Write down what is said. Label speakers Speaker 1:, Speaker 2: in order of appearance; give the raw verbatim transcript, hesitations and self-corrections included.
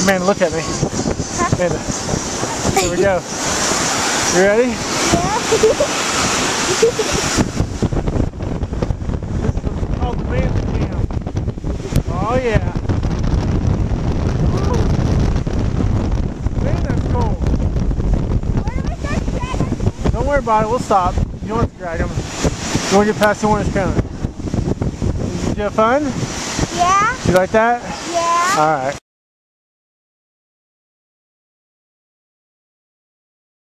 Speaker 1: Amanda, look at me.
Speaker 2: Huh?
Speaker 1: Amanda. Here we go. You ready?
Speaker 2: Yeah.
Speaker 1: This is called the Manda-Cam. Oh yeah. Man, that's cool.
Speaker 2: Where do we start dragging?
Speaker 1: Don't worry about it, we'll stop. You don't have to drag them. You want to get past the orange cone. Did you have fun?
Speaker 2: Yeah.
Speaker 1: You like that?
Speaker 2: Yeah.
Speaker 1: Alright.